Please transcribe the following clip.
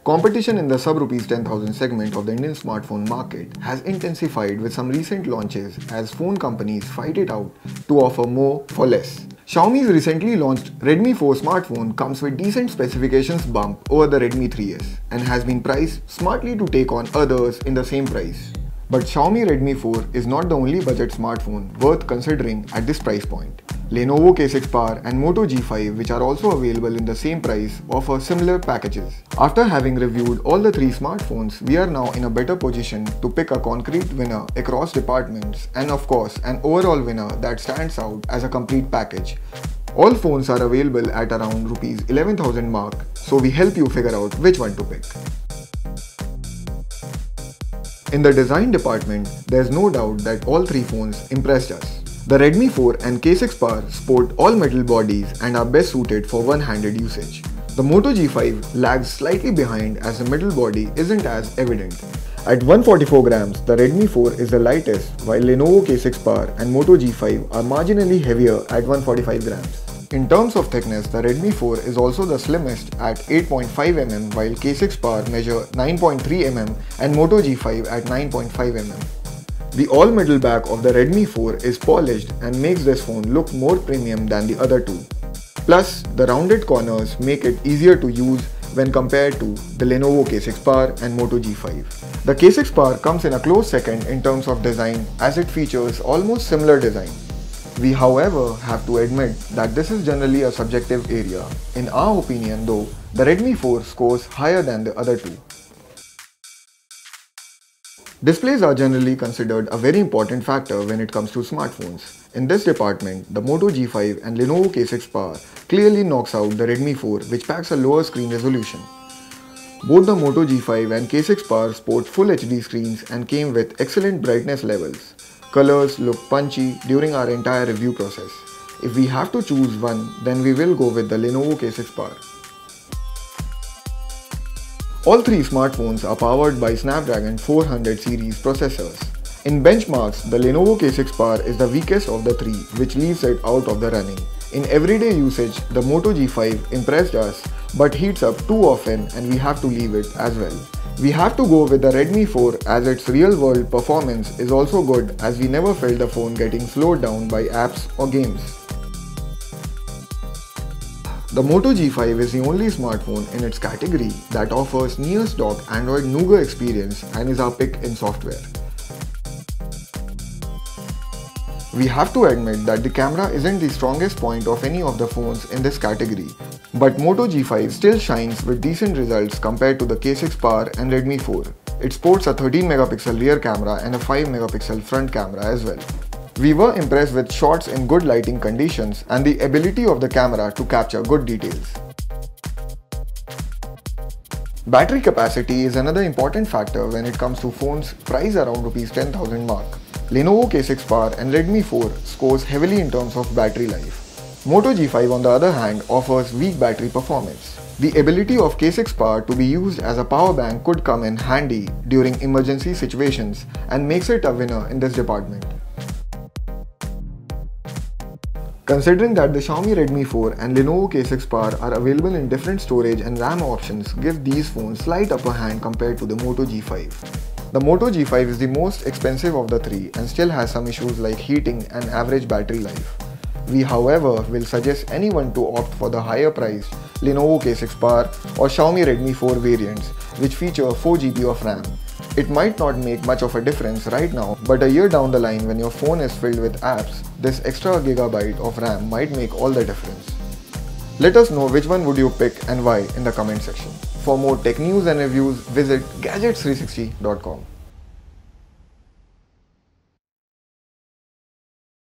Competition in the sub rupees 10,000 segment of the Indian smartphone market has intensified with some recent launches as phone companies fight it out to offer more for less. Xiaomi's recently launched Redmi 4 smartphone comes with decent specifications bump over the Redmi 3S and has been priced smartly to take on others in the same price. But Xiaomi Redmi 4 is not the only budget smartphone worth considering at this price point. Lenovo K6 Power and Moto G5, which are also available in the same price, offer similar packages. After having reviewed all the three smartphones, we are now in a better position to pick a concrete winner across departments and of course an overall winner that stands out as a complete package. All phones are available at around Rs 11,000 mark, so we help you figure out which one to pick. In the design department, there's no doubt that all three phones impressed us. The Redmi 4 and K6 Power sport all metal bodies and are best suited for one-handed usage. The Moto G5 lags slightly behind as the middle body isn't as evident. At 144 grams, the Redmi 4 is the lightest, while Lenovo K6 Power and Moto G5 are marginally heavier at 145 grams. In terms of thickness, the Redmi 4 is also the slimmest at 8.5mm, while K6 Power measure 9.3mm and Moto G5 at 9.5mm. The all-metal back of the Redmi 4 is polished and makes this phone look more premium than the other two. Plus, the rounded corners make it easier to use when compared to the Lenovo K6 Power and Moto G5. The K6 Power comes in a close second in terms of design as it features almost similar design. We however have to admit that this is generally a subjective area. In our opinion though, the Redmi 4 scores higher than the other two. Displays are generally considered a very important factor when it comes to smartphones. In this department, the Moto G5 and Lenovo K6 Power clearly knocks out the Redmi 4, which packs a lower screen resolution. Both the Moto G5 and K6 Power sport full HD screens and came with excellent brightness levels. Colors look punchy during our entire review process. If we have to choose one, then we will go with the Lenovo K6 Power. All three smartphones are powered by Snapdragon 400 series processors. In benchmarks, the Lenovo K6 Power is the weakest of the three, which leaves it out of the running. In everyday usage, the Moto G5 impressed us but heats up too often and we have to leave it as well. We have to go with the Redmi 4 as its real-world performance is also good as we never felt the phone getting slowed down by apps or games. The Moto G5 is the only smartphone in its category that offers near stock Android Nougat experience and is our pick in software. We have to admit that the camera isn't the strongest point of any of the phones in this category, but Moto G5 still shines with decent results compared to the K6 Power and Redmi 4. It sports a 13MP rear camera and a 5MP front camera as well. We were impressed with shots in good lighting conditions and the ability of the camera to capture good details. Battery capacity is another important factor when it comes to phones priced around Rs 10,000 mark. Lenovo K6 Power and Redmi 4 scores heavily in terms of battery life. Moto G5 on the other hand offers weak battery performance. The ability of K6 Power to be used as a power bank could come in handy during emergency situations and makes it a winner in this department. Considering that the Xiaomi Redmi 4 and Lenovo K6 Power are available in different storage and RAM options give these phones slight upper hand compared to the Moto G5. The Moto G5 is the most expensive of the three and still has some issues like heating and average battery life. We however will suggest anyone to opt for the higher priced Lenovo K6 Power or Xiaomi Redmi 4 variants which feature 4GB of RAM. It might not make much of a difference right now, but a year down the line when your phone is filled with apps, this extra gigabyte of RAM might make all the difference. Let us know which one would you pick and why in the comment section. For more tech news and reviews, visit gadgets360.com.